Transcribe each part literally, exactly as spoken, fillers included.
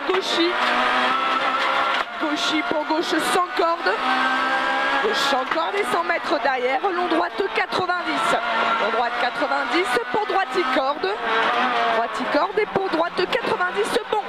gauchis. Gauchis pour gauche sans corde. Gauche sans corde et cent mètres derrière. Long droite quatre-vingt-dix. Long droite quatre-vingt-dix pour droite corde. Droite corde et pour droite quatre-vingt-dix bon.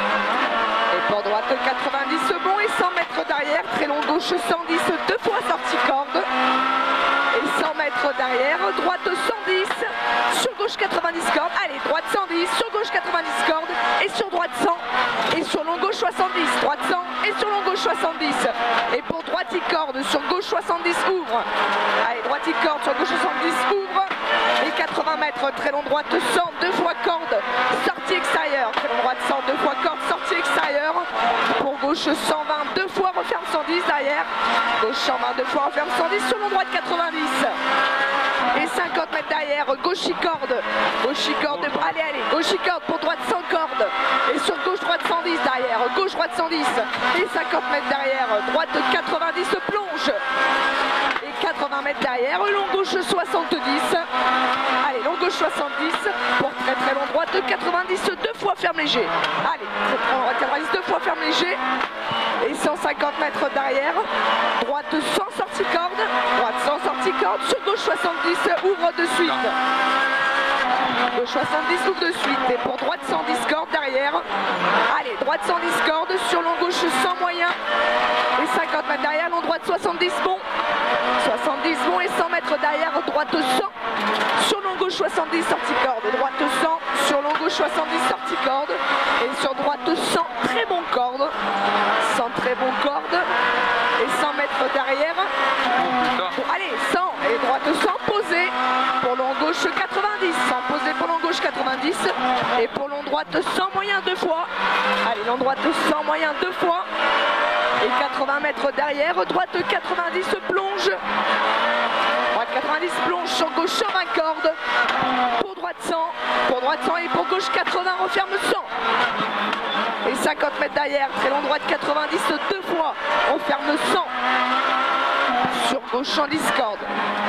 Et pour droite quatre-vingt-dix bon et cent mètres derrière. Très long gauche cent dix, deux fois sortie corde. Et cent mètres derrière, droite cent dix, sur gauche quatre-vingt-dix cordes, allez, droite cent dix, sur gauche quatre-vingt-dix cordes, et sur droite cent, et sur long gauche soixante-dix, droite cent, et sur long gauche soixante-dix, et pour droite corde, sur gauche soixante-dix, ouvre, allez, droite corde, sur gauche soixante-dix, ouvre, et quatre-vingts mètres, très long droite cent, deux fois corde, sortie extérieure, très long droite cent, deux fois corde, sortie extérieure, pour gauche cent vingt, deux fois referme cent dix derrière, gauche cent vingt, deux fois referme cent dix, sur long droite quatre-vingt-dix, et cinquante mètres derrière, gauche corde, gauche corde, allez, allez, gauche corde pour droite cent corde, et sur gauche droite cent dix derrière, gauche droite cent dix, et cinquante mètres derrière, droite quatre-vingt-dix plonge, et quatre-vingts mètres derrière, long gauche soixante-dix, allez, long gauche soixante-dix, pour très très long droite quatre-vingt-dix, deux fois ferme léger, allez, très très long droite quatre-vingt-dix, deux fois ferme léger, et cent cinquante mètres derrière, droite sans sortie corde, droite sans sortie corde, sur gauche soixante-dix, ouvre de suite. Gauche soixante-dix, ouvre de suite. Et pour droite cent dix cordes derrière. Allez, droite cent dix cordes, sur long gauche cent moyen. Et cinquante mètres derrière, long droite soixante-dix bon. soixante-dix bon et cent mètres derrière, droite cent. Sur long gauche soixante-dix, sortie corde. Droite cent, sur long gauche soixante-dix, sortie corde. Et sur droite cent, très bon corde. cent très bon corde. Et cent mètres derrière. Bon, allez, cent et droite cent, posé pour long gauche quatre-vingt-dix. cent posé pour long gauche quatre-vingt-dix. Et pour long droite cent moyen deux fois. Allez, long droite cent moyen deux fois. Et quatre-vingts mètres derrière, droite quatre-vingt-dix plonge. Droite quatre-vingt-dix plonge sur gauche cent vingt cordes. Pour droite cent, pour droite cent et pour gauche quatre-vingts, referme cent. Et cinquante mètres derrière, très long droite quatre-vingt-dix deux fois, on ferme cent. Sur gauche cent dix cordes.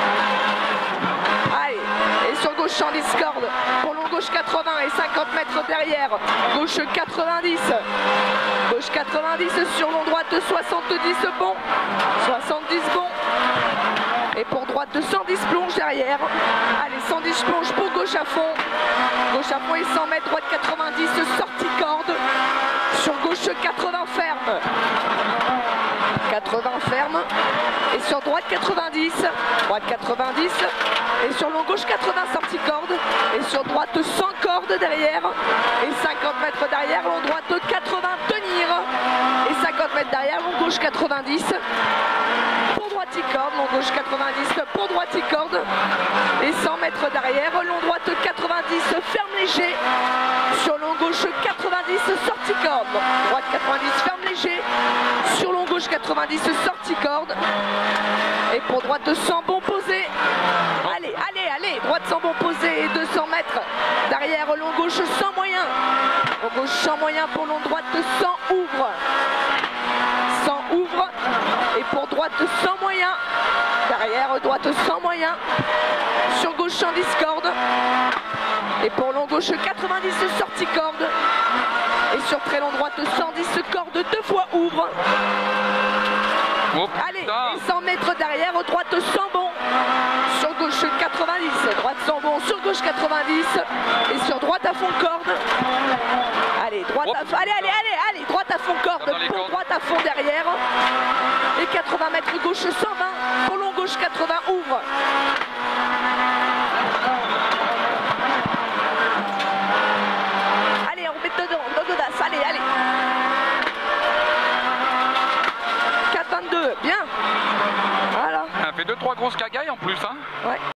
Allez, et sur gauche cent dix cordes, pour long gauche quatre-vingts et cinquante mètres derrière, gauche quatre-vingt-dix. Gauche quatre-vingt-dix sur long droite soixante-dix bon. soixante-dix bon. Et pour droite cent dix plonge derrière. Allez, cent dix plonge pour gauche à fond. Gauche à fond et cent mètres, droite quatre-vingt-dix, sortie corde. Sur gauche quatre-vingts ferme. quatre-vingts ferme. Et sur droite quatre-vingt-dix. Droite quatre-vingt-dix. Et sur long gauche quatre-vingts sortie corde. Et sur droite cent cordes derrière. Et cinquante mètres derrière, long droite quatre-vingts tenir. Et cinquante mètres derrière, long gauche quatre-vingt-dix. Pour droite corde, long gauche quatre-vingt-dix pour droite corde. Et cent mètres derrière, long droite quatre-vingt-dix, ferme léger. Sur long gauche quatre-vingt-dix, sortie corde. Droite quatre-vingt-dix, ferme léger. Sur long gauche quatre-vingt-dix, sortie corde. Et pour droite cent bon posé. Allez, allez, allez, droite cent bon posé et deux cents mètres. Derrière, long gauche cent moyen. Long gauche cent moyen pour long droite cent ouvre. cent ouvre. Et pour droite cent moyen. Derrière, droite cent moyen. Sur gauche cent dix cordes. Et pour long gauche quatre-vingt-dix sortie corde. Et sur très long droite cent dix cordes deux fois ouvre. Oh, allez, et cent mètres derrière, droite cent bon. Sur gauche quatre-vingt-dix, droite cent bon, sur gauche quatre-vingt-dix. Et sur droite à fond corde. Allez, droite oh, à fond, allez, allez, allez, allez, droite à fond corde, pour droite à fond derrière. Et quatre-vingts mètres gauche cent vingt, pour long gauche quatre-vingts ouvre. Allez, on met dedans, dans l'audace, allez, allez. quatre vingt-deux, bien. Voilà. Elle fait deux trois grosses cagailles en plus, hein. Ouais.